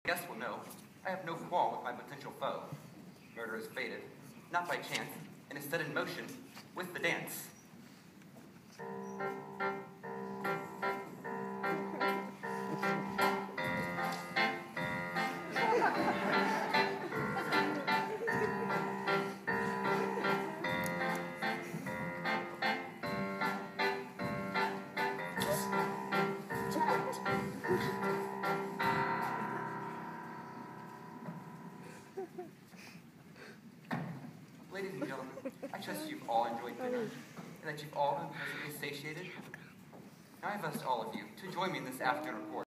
Guests will know I have no quarrel with my potential foe. Murder is fated, not by chance, and is set in motion with the dance. Ladies and gentlemen, I trust you've all enjoyed dinner, and that you've all been pleasantly satiated. Now I've asked all of you to join me in this afternoon report.